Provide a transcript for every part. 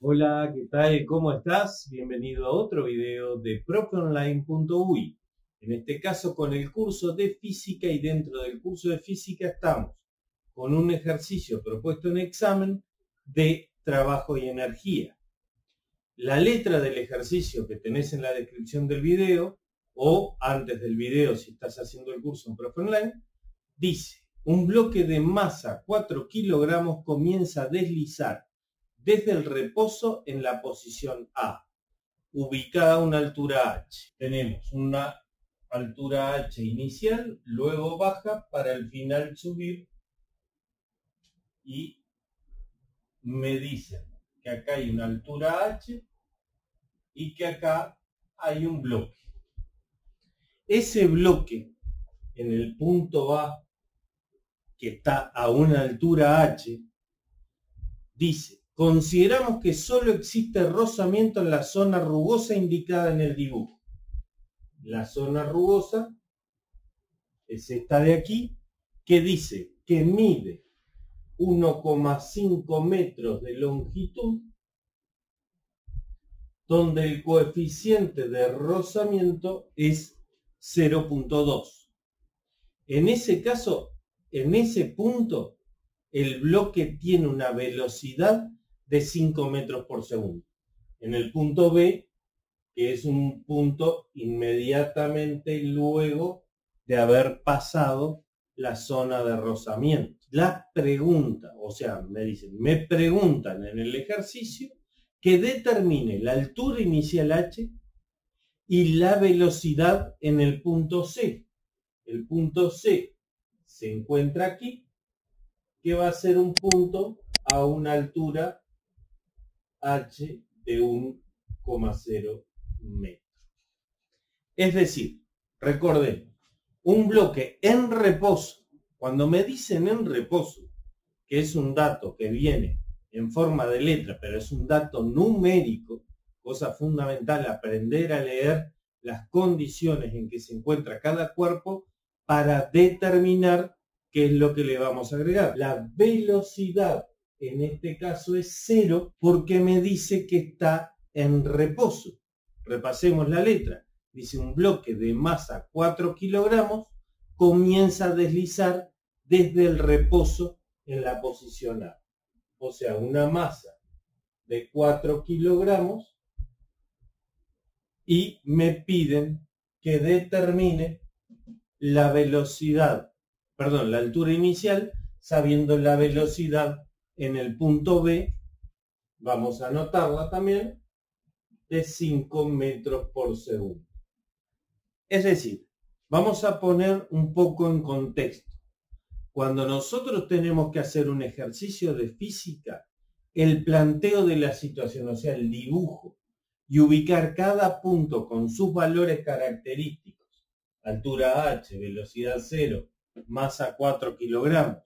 Hola, ¿qué tal? ¿Cómo estás? Bienvenido a otro video de profeonline.uy. En este caso con el curso de física, y dentro del curso de física estamos con un ejercicio propuesto en examen de trabajo y energía. La letra del ejercicio que tenés en la descripción del video o antes del video si estás haciendo el curso en profeonline dice: un bloque de masa 4 kilogramos comienza a deslizar desde el reposo en la posición A, ubicada a una altura h. Tenemos una altura h inicial, luego baja para al final subir, y me dicen que acá hay una altura h y que acá hay un bloque. Ese bloque en el punto A, que está a una altura h, dice: consideramos que solo existe rozamiento en la zona rugosa indicada en el dibujo. La zona rugosa es esta de aquí, que dice que mide 1,5 metros de longitud, donde el coeficiente de rozamiento es 0,2. En ese caso, en ese punto, el bloque tiene una velocidad de 5 metros por segundo. En el punto B, que es un punto inmediatamente luego de haber pasado la zona de rozamiento. La pregunta, o sea, me preguntan en el ejercicio que determine la altura inicial h y la velocidad en el punto C. El punto C se encuentra aquí, que va a ser un punto a una altura h de 1,0 metros. Es decir, recordemos, un bloque en reposo, cuando me dicen en reposo, que es un dato que viene en forma de letra, pero es un dato numérico, cosa fundamental, aprender a leer las condiciones en que se encuentra cada cuerpo para determinar qué es lo que le vamos a agregar. La velocidad en este caso es 0 porque me dice que está en reposo. Repasemos la letra. Dice: un bloque de masa 4 kilogramos comienza a deslizar desde el reposo en la posición A. O sea, una masa de 4 kilogramos, y me piden que determine la velocidad, perdón, la altura inicial, sabiendo la velocidad en el punto B, vamos a anotarla también, de 5 metros por segundo. Es decir, vamos a poner un poco en contexto. Cuando nosotros tenemos que hacer un ejercicio de física, el planteo de la situación, o sea, el dibujo, y ubicar cada punto con sus valores característicos, altura h, velocidad 0, masa 4 kilogramos,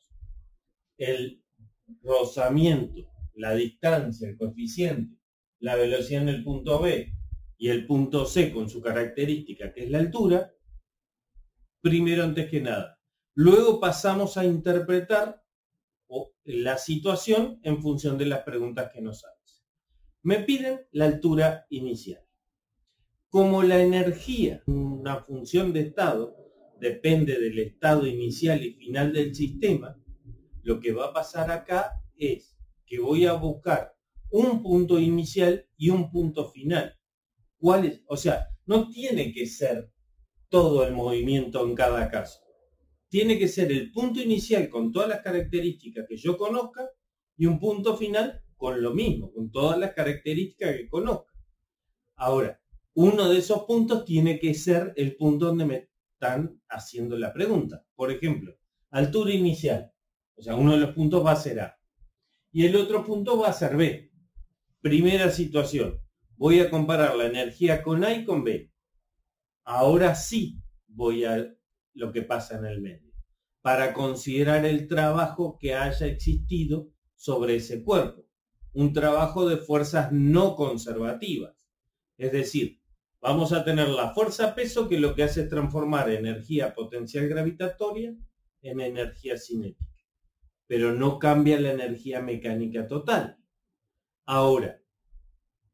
el rozamiento, la distancia, el coeficiente, la velocidad en el punto B y el punto C con su característica, que es la altura, primero antes que nada. Luego pasamos a interpretar la situación en función de las preguntas que nos hacen. Me piden la altura inicial. Como la energía, una función de estado, depende del estado inicial y final del sistema, lo que va a pasar acá es que voy a buscar un punto inicial y un punto final. ¿Cuál es? O sea, no tiene que ser todo el movimiento en cada caso. Tiene que ser el punto inicial con todas las características que yo conozca y un punto final con lo mismo, con todas las características que conozca. Ahora, uno de esos puntos tiene que ser el punto donde me están haciendo la pregunta. Por ejemplo, altura inicial. O sea, uno de los puntos va a ser A. Y el otro punto va a ser B. Primera situación. Voy a comparar la energía con A y con B. Ahora sí voy a lo que pasa en el medio, para considerar el trabajo que haya existido sobre ese cuerpo. Un trabajo de fuerzas no conservativas. Es decir, vamos a tener la fuerza peso, que lo que hace es transformar energía potencial gravitatoria en energía cinética, pero no cambia la energía mecánica total. Ahora,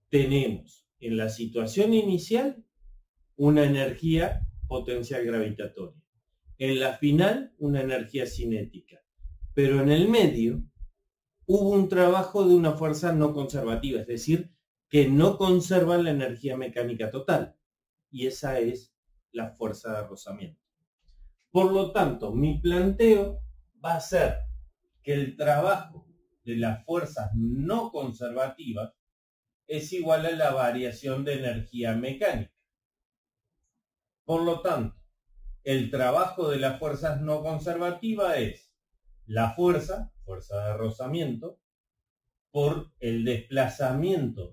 tenemos en la situación inicial una energía potencial gravitatoria, en la final una energía cinética, pero en el medio hubo un trabajo de una fuerza no conservativa, es decir, que no conserva la energía mecánica total, y esa es la fuerza de rozamiento. Por lo tanto, mi planteo va a ser que el trabajo de las fuerzas no conservativas es igual a la variación de energía mecánica. Por lo tanto, el trabajo de las fuerzas no conservativas es la fuerza de rozamiento, por el desplazamiento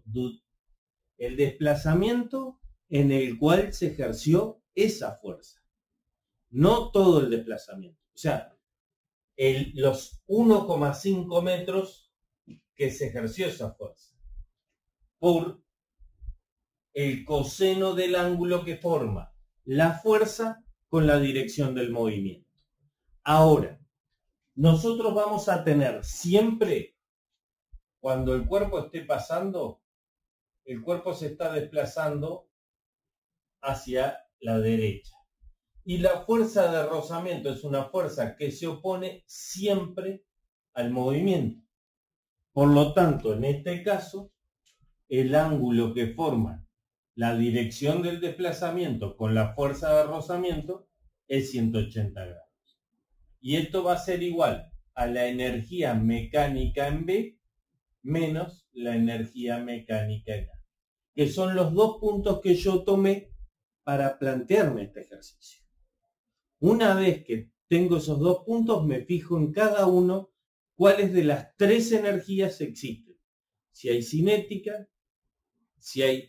en el cual se ejerció esa fuerza. No todo el desplazamiento. O sea, los 1,5 metros que se ejerció esa fuerza. Por el coseno del ángulo que forma la fuerza con la dirección del movimiento. Ahora, nosotros vamos a tener siempre, cuando el cuerpo esté pasando, el cuerpo se está desplazando hacia la derecha. Y la fuerza de rozamiento es una fuerza que se opone siempre al movimiento. Por lo tanto, en este caso, el ángulo que forma la dirección del desplazamiento con la fuerza de rozamiento es 180 grados. Y esto va a ser igual a la energía mecánica en B menos la energía mecánica en A, que son los dos puntos que yo tomé para plantearme este ejercicio. Una vez que tengo esos dos puntos, me fijo en cada uno cuáles de las tres energías existen. Si hay cinética, si hay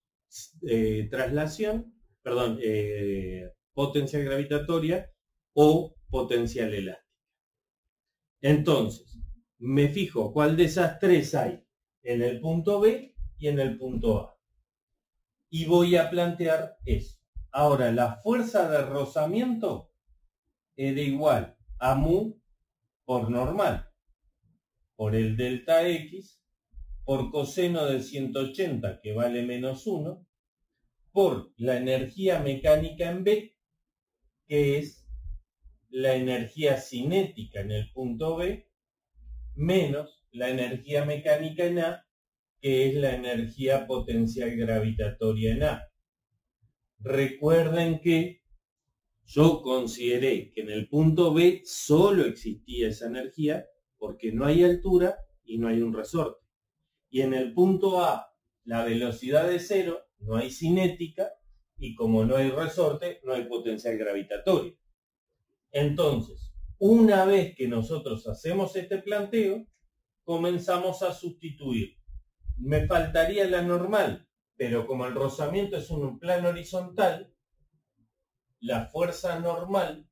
potencial gravitatoria o potencial elástica. Entonces, me fijo cuál de esas tres hay en el punto B y en el punto A. Y voy a plantear eso. Ahora, la fuerza de rozamiento era igual a mu por normal, por el delta X, por coseno de 180, que vale menos 1, por la energía mecánica en B, que es la energía cinética en el punto B, menos la energía mecánica en A, que es la energía potencial gravitatoria en A. Recuerden que yo consideré que en el punto B solo existía esa energía porque no hay altura y no hay un resorte. Y en el punto A la velocidad es 0, no hay cinética, y como no hay resorte, no hay potencial gravitatorio. Entonces, una vez que nosotros hacemos este planteo, comenzamos a sustituir. Me faltaría la normal, pero como el rozamiento es un plano horizontal, la fuerza normal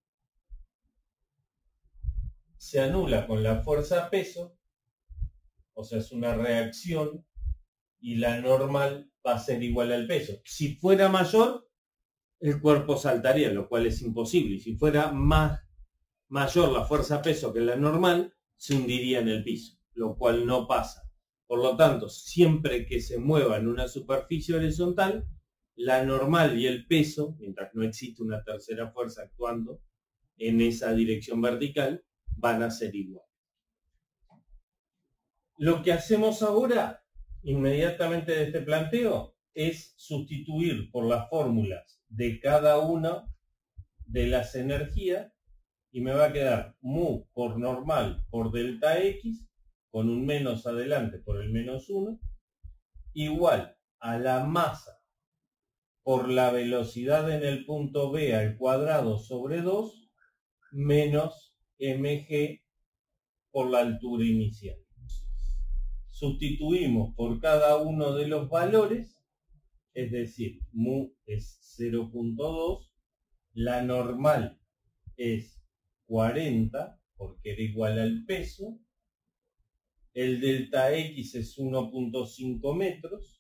se anula con la fuerza peso, o sea, es una reacción, y la normal va a ser igual al peso. Si fuera mayor, el cuerpo saltaría, lo cual es imposible. Y si fuera mayor la fuerza peso que la normal, se hundiría en el piso, lo cual no pasa. Por lo tanto, siempre que se mueva en una superficie horizontal, la normal y el peso, mientras no existe una tercera fuerza actuando en esa dirección vertical, van a ser iguales. Lo que hacemos ahora, inmediatamente de este planteo, es sustituir por las fórmulas de cada una de las energías y me va a quedar mu por normal por delta X, con un menos adelante por el menos 1, igual a la masa por la velocidad en el punto B al cuadrado sobre 2, menos mg por la altura inicial. Sustituimos por cada uno de los valores, es decir, mu es 0.2, la normal es 40, porque era igual al peso, el delta X es 1.5 metros,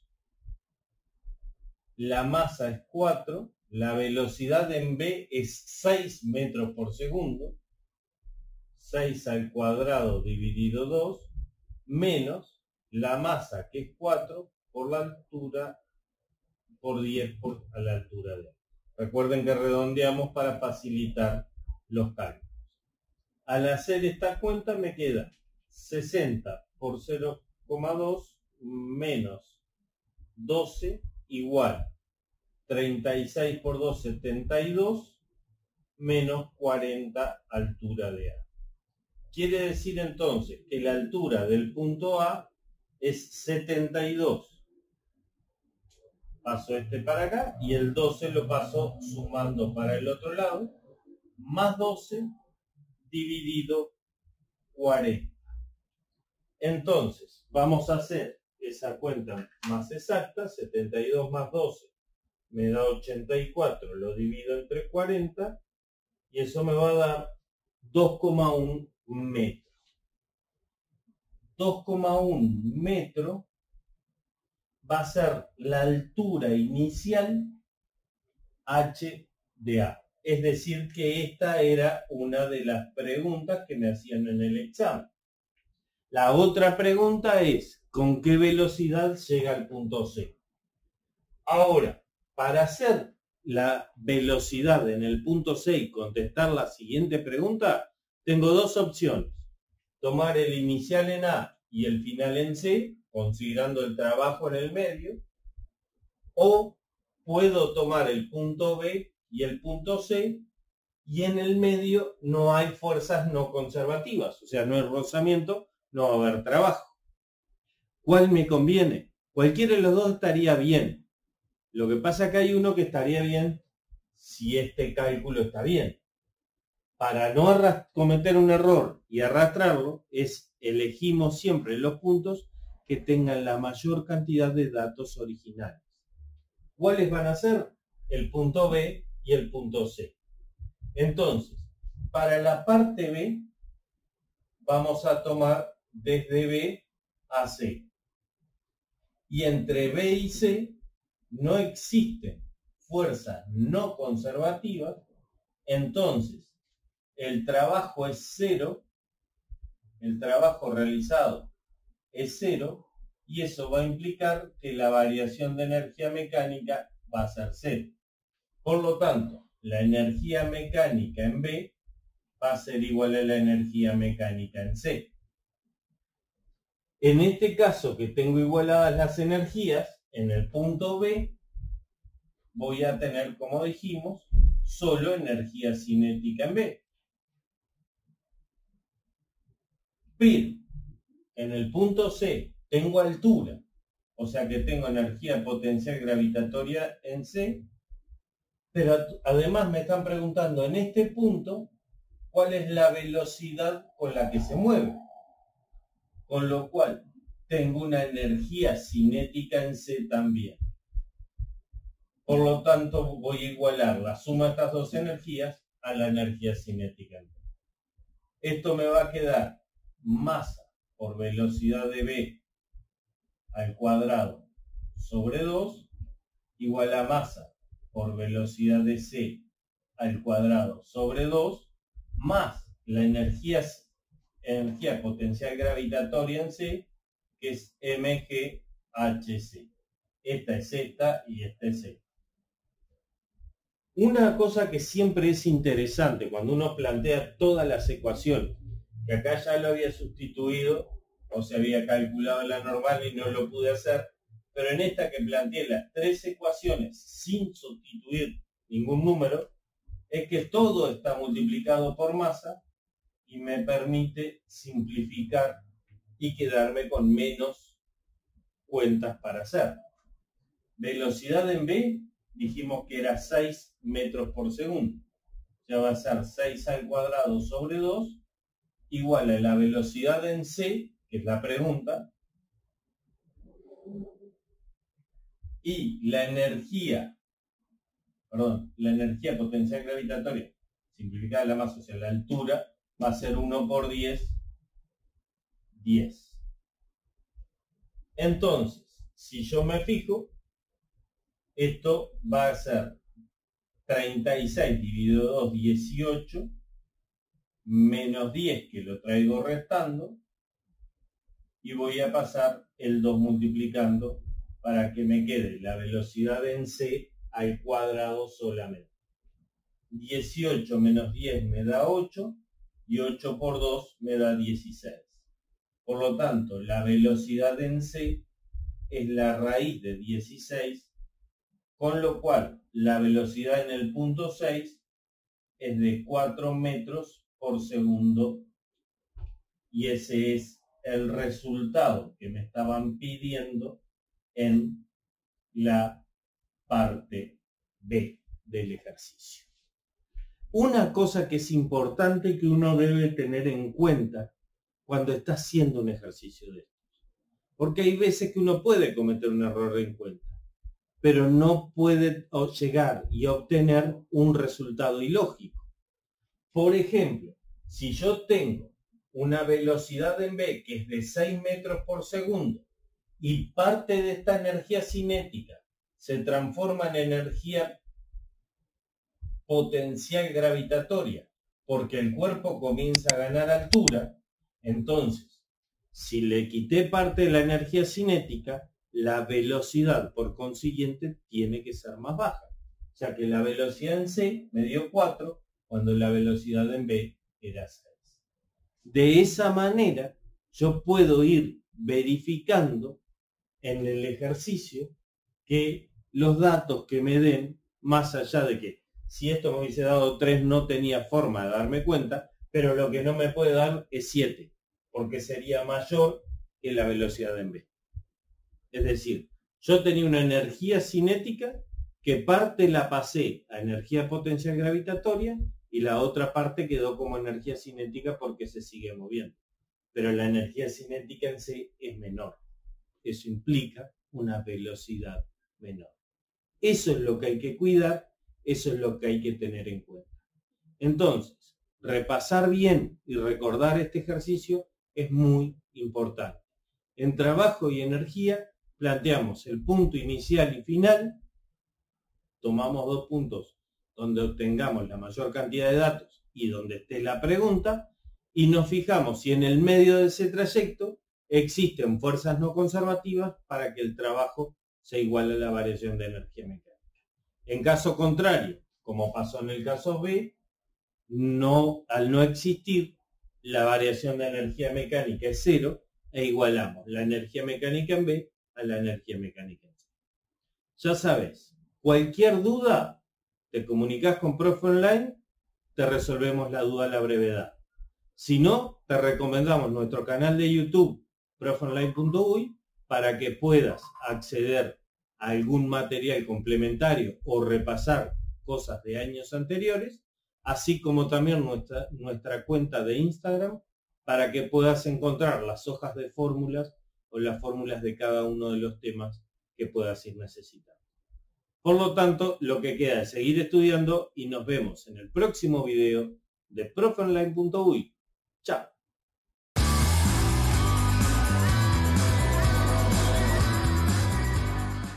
la masa es 4, la velocidad en B es 6 metros por segundo, 6 al cuadrado dividido 2, menos la masa, que es 4, por la altura, por 10 a la altura de A. Recuerden que redondeamos para facilitar los cálculos. Al hacer esta cuenta me queda 60 por 0,2 menos 12 igual 36 por 2, 72 menos 40 altura de A. Quiere decir entonces que la altura del punto A es 72. Paso este para acá y el 12 lo paso sumando para el otro lado, más 12 dividido 40. Entonces, vamos a hacer esa cuenta más exacta, 72 más 12 me da 84, lo divido entre 40 y eso me va a dar 2,1 metros. 2,1 metros va a ser la altura inicial H de A. Es decir, que esta era una de las preguntas que me hacían en el examen. La otra pregunta es, ¿con qué velocidad llega al punto C? Ahora, para hacer la velocidad en el punto C y contestar la siguiente pregunta, tengo dos opciones. Tomar el inicial en A y el final en C, considerando el trabajo en el medio, o puedo tomar el punto B y el punto C y en el medio no hay fuerzas no conservativas, o sea, no hay rozamiento, no va a haber trabajo. ¿Cuál me conviene? Cualquiera de los dos estaría bien. Lo que pasa es que hay uno que estaría bien si este cálculo está bien. Para no cometer un error y arrastrarlo, elegimos siempre los puntos que tengan la mayor cantidad de datos originales. ¿Cuáles van a ser? El punto B y el punto C. Entonces, para la parte B, vamos a tomar desde B a C. Y entre B y C no existen fuerzas no conservativas, entonces el trabajo es cero, el trabajo realizado es cero, y eso va a implicar que la variación de energía mecánica va a ser cero. Por lo tanto, la energía mecánica en B va a ser igual a la energía mecánica en C. En este caso que tengo igualadas las energías, en el punto B voy a tener, como dijimos, solo energía cinética en B. Pero en el punto C tengo altura, o sea que tengo energía potencial gravitatoria en C, pero además me están preguntando en este punto cuál es la velocidad con la que se mueve. Con lo cual tengo una energía cinética en C también. Por lo tanto voy a igualar la suma de estas dos energías a la energía cinética en B. Esto me va a quedar masa por velocidad de B al cuadrado sobre 2 igual a masa por velocidad de C al cuadrado sobre 2 más la energía potencial gravitatoria en C, que es mgHc. Esta es esta y esta es esta. Una cosa que siempre es interesante cuando uno plantea todas las ecuaciones, que acá ya lo había sustituido o se había calculado la normal y no lo pude hacer, pero en esta que planteé las tres ecuaciones sin sustituir ningún número, es que todo está multiplicado por masa y me permite simplificar y quedarme con menos cuentas para hacer. Velocidad en B dijimos que era 6 metros por segundo. Ya va a ser 6 al cuadrado sobre 2 igual a la velocidad en C, que es la pregunta, y la energía potencial gravitatoria simplificada la masa, o sea, la altura, va a ser 1 por 10, 10. Entonces, si yo me fijo, esto va a ser 36 dividido 2, 18, menos 10 que lo traigo restando, y voy a pasar el 2 multiplicando para que me quede la velocidad en c al cuadrado solamente. 18 menos 10 me da 8 y 8 por 2 me da 16. Por lo tanto, la velocidad en c es la raíz de 16, con lo cual la velocidad en el punto 6 es de 4 metros por segundo, y ese es el resultado que me estaban pidiendo en la parte B del ejercicio. Una cosa que es importante que uno debe tener en cuenta cuando está haciendo un ejercicio de estos, porque hay veces que uno puede cometer un error en cuenta, pero no puede llegar y obtener un resultado ilógico. Por ejemplo, si yo tengo una velocidad en B que es de 6 metros por segundo y parte de esta energía cinética se transforma en energía potencial gravitatoria porque el cuerpo comienza a ganar altura, entonces, si le quité parte de la energía cinética, la velocidad, por consiguiente, tiene que ser más baja. O sea que la velocidad en C me dio 4, cuando la velocidad en B era 6. De esa manera, yo puedo ir verificando en el ejercicio que los datos que me den, más allá de que si esto me hubiese dado 3 no tenía forma de darme cuenta, pero lo que no me puede dar es 7, porque sería mayor que la velocidad en B. Es decir, yo tenía una energía cinética que parte la pasé a energía potencial gravitatoria y la otra parte quedó como energía cinética porque se sigue moviendo. Pero la energía cinética en C es menor. Eso implica una velocidad menor. Eso es lo que hay que cuidar, eso es lo que hay que tener en cuenta. Entonces, repasar bien y recordar este ejercicio es muy importante. En trabajo y energía planteamos el punto inicial y final, tomamos 2 puntos donde obtengamos la mayor cantidad de datos y donde esté la pregunta, y nos fijamos si en el medio de ese trayecto existen fuerzas no conservativas para que el trabajo sea igual a la variación de energía mecánica. En caso contrario, como pasó en el caso B, al no existir, la variación de energía mecánica es 0 e igualamos la energía mecánica en B a la energía mecánica en C. Ya sabes, cualquier duda, te comunicas con Profe Online, te resolvemos la duda a la brevedad. Si no, te recomendamos nuestro canal de YouTube, profeonline.uy, para que puedas acceder a algún material complementario o repasar cosas de años anteriores, así como también nuestra cuenta de Instagram, para que puedas encontrar las hojas de fórmulas o las fórmulas de cada uno de los temas que puedas ir necesitando. Por lo tanto, lo que queda es seguir estudiando y nos vemos en el próximo video de profeonline.uy. Chao.